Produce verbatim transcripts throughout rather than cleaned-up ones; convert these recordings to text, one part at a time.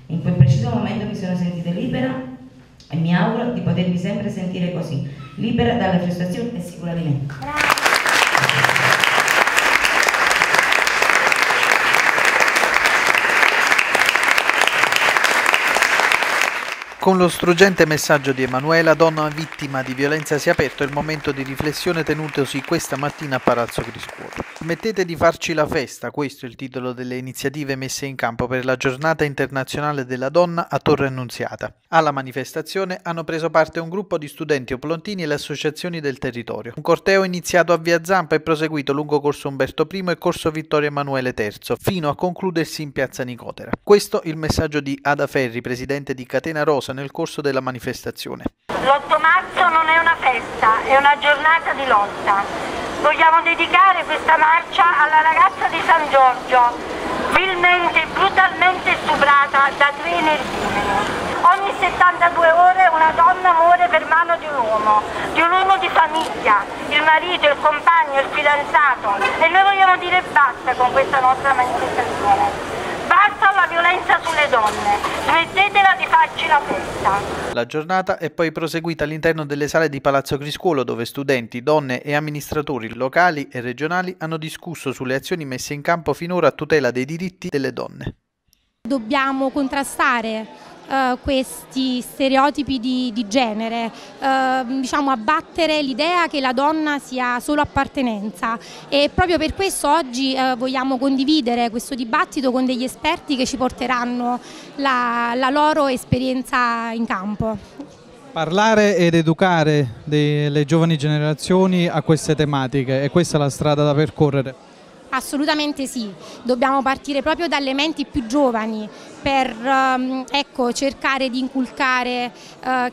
In quel preciso momento mi sono sentita libera e mi auguro di potermi sempre sentire così, libera dalle frustrazioni e sicura di me. Con lo struggente messaggio di Emanuela, donna vittima di violenza, si è aperto il momento di riflessione tenutosi questa mattina a Palazzo Criscuolo. Smettete di farci la festa, questo è il titolo delle iniziative messe in campo per la Giornata Internazionale della Donna a Torre Annunziata. Alla manifestazione hanno preso parte un gruppo di studenti oplontini e le associazioni del territorio. Un corteo iniziato a Via Zampa e proseguito lungo Corso Umberto primo e Corso Vittorio Emanuele terzo, fino a concludersi in Piazza Nicotera. Questo il messaggio di Ada Ferri, presidente di Catena Rosa, nel corso della manifestazione. L'otto marzo non è una festa, è una giornata di lotta. Vogliamo dedicare questa marcia alla ragazza di San Giorgio, vilmente e brutalmente stuprata da tre energumeni. Ogni settantadue ore una donna muore per mano di un uomo, di un uomo di famiglia, il marito, il compagno, il fidanzato. E noi vogliamo dire basta con questa nostra manifestazione. Basta alla violenza sulle donne, smettetela di farci la festa. La giornata è poi proseguita all'interno delle sale di Palazzo Criscuolo, dove studenti, donne e amministratori locali e regionali hanno discusso sulle azioni messe in campo finora a tutela dei diritti delle donne. Dobbiamo contrastare Uh, questi stereotipi di, di genere, uh, diciamo abbattere l'idea che la donna sia solo appartenenza, e proprio per questo oggi uh, vogliamo condividere questo dibattito con degli esperti che ci porteranno la, la loro esperienza in campo. Parlare ed educare delle giovani generazioni a queste tematiche, e questa è la strada da percorrere. Assolutamente sì, dobbiamo partire proprio dalle menti più giovani per um, ecco, cercare di inculcare uh,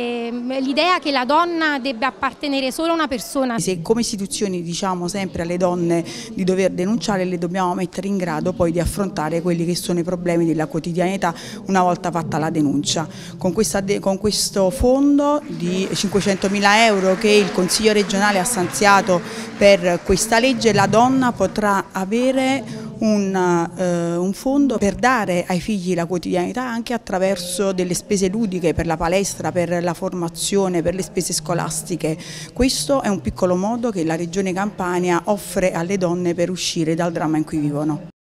l'idea che la donna debba appartenere solo a una persona. Se come istituzioni diciamo sempre alle donne di dover denunciare, le dobbiamo mettere in grado poi di affrontare quelli che sono i problemi della quotidianità una volta fatta la denuncia. Con, questa de con questo fondo di cinquecentomila euro che il Consiglio regionale ha stanziato per questa legge, la donna potrà avere un, uh, un fondo per dare ai figli la quotidianità anche attraverso delle spese ludiche per la palestra, per la formazione, per le spese scolastiche. Questo è un piccolo modo che la Regione Campania offre alle donne per uscire dal dramma in cui vivono.